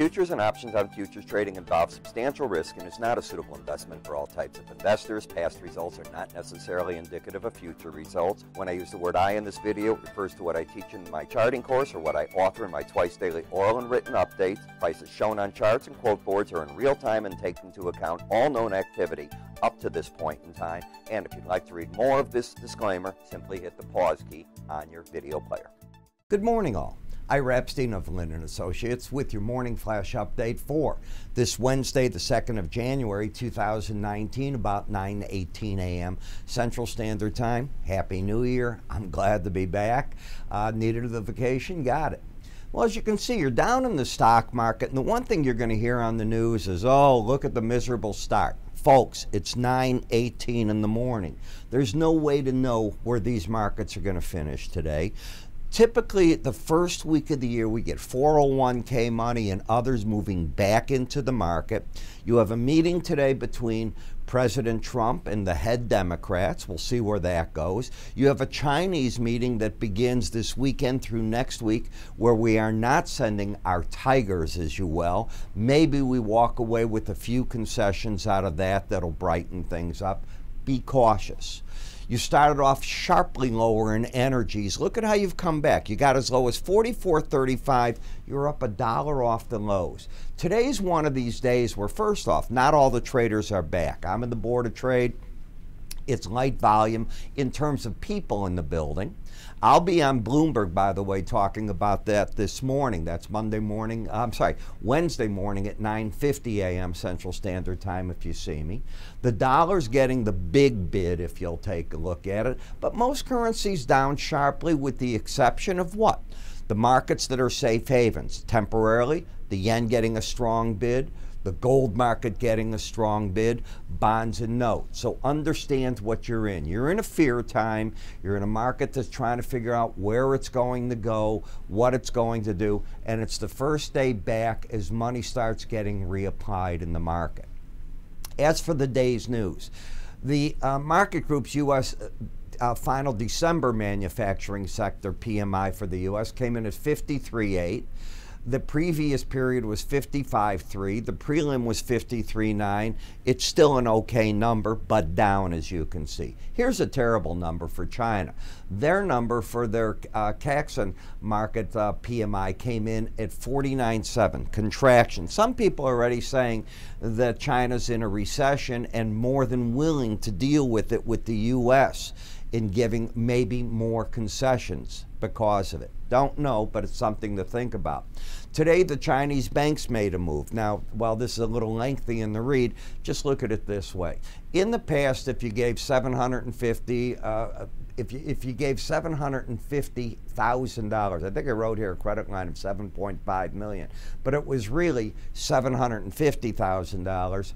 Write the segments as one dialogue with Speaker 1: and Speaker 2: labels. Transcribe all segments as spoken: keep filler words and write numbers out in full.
Speaker 1: Futures and options on futures trading involve substantial risk and is not a suitable investment for all types of investors. Past results are not necessarily indicative of future results. When I use the word I in this video, it refers to what I teach in my charting course or what I author in my twice daily oral and written updates. Prices shown on charts and quote boards are in real time and take into account all known activity up to this point in time. And if you'd like to read more of this disclaimer, simply hit the pause key on your video player.
Speaker 2: Good morning, all. Ira Epstein of Linn Associates with your morning flash update for this Wednesday, the second of January, two thousand nineteen, about nine eighteen a m Central Standard Time. Happy New Year. I'm glad to be back. Uh, needed the vacation, got it. Well, as you can see, you're down in the stock market, and the one thing you're going to hear on the news is, oh, look at the miserable start. Folks, it's nine eighteen in the morning. There's no way to know where these markets are going to finish today. Typically, the first week of the year, we get four oh one K money and others moving back into the market. You have a meeting today between President Trump and the head Democrats. We'll see where that goes. You have a Chinese meeting that begins this weekend through next week where we are not sending our tigers, as you will. Maybe we walk away with a few concessions out of that that'll brighten things up. Be cautious. You started off sharply lower in energies. Look at how you've come back. You got as low as forty-four thirty-five. You're up a dollar off the lows. Today's one of these days where, first off, not all the traders are back. I'm in the board of trade. It's light volume in terms of people in the building. I'll be on Bloomberg, by the way, talking about that this morning. That's Monday morning, I'm sorry, Wednesday morning at nine fifty a m Central Standard Time if you see me. The dollar's getting the big bid if you'll take a look at it, but most currencies down sharply with the exception of what? The markets that are safe havens. Temporarily, the yen getting a strong bid, the gold market getting a strong bid, bonds and notes. So understand what you're in. You're in a fear time. You're in a market that's trying to figure out where it's going to go, what it's going to do, and it's the first day back as money starts getting reapplied in the market. As for the day's news, the uh, market group's U S Uh, final December manufacturing sector P M I for the U S came in at fifty-three point eight. The previous period was fifty-five point three. The prelim was fifty-three point nine. It's still an okay number, but down, as you can see. Here's a terrible number for China. Their number for their uh, Caxton market uh, P M I came in at forty-nine point seven, contraction. Some people are already saying that China's in a recession and more than willing to deal with it with the U S in giving maybe more concessions because of it. Don't know, but it's something to think about. Today, the Chinese banks made a move. Now, while this is a little lengthy in the read, just look at it this way. In the past, if you gave seven hundred fifty, uh, if you if you gave seven hundred fifty thousand dollars, I think I wrote here a credit line of seven point five million, but it was really seven hundred fifty thousand dollars.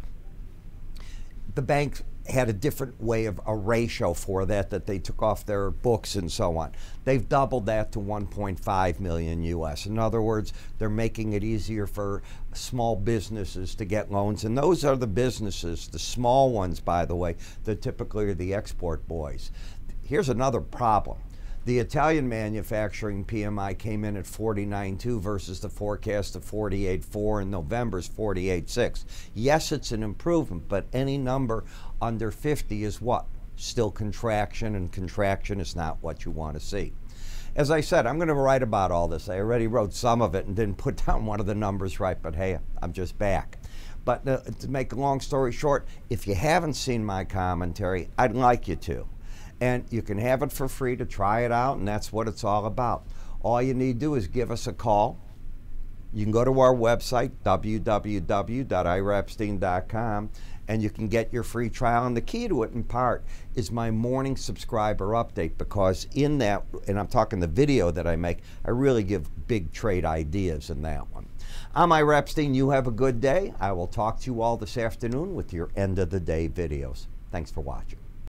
Speaker 2: The bank had a different way of a ratio for that that they took off their books and so on. They've doubled that to one point five million U S. In other words, they're making it easier for small businesses to get loans, and those are the businesses, the small ones, by the way, that typically are the export boys. Here's another problem. The Italian manufacturing P M I came in at forty-nine point two versus the forecast of forty-eight point four in November's forty-eight point six. Yes, it's an improvement, but any number under fifty is what? Still contraction, and contraction is not what you want to see. As I said, I'm going to write about all this. I already wrote some of it and didn't put down one of the numbers right, but hey, I'm just back. But uh, to make a long story short, if you haven't seen my commentary, I'd like you to. And you can have it for free to try it out, and that's what it's all about. All you need to do is give us a call. You can go to our website, w w w dot ira epstein dot com, and you can get your free trial. And the key to it, in part, is my morning subscriber update, because in that, and I'm talking the video that I make, I really give big trade ideas in that one. I'm Ira Epstein. You have a good day. I will talk to you all this afternoon with your end of the day videos. Thanks for watching.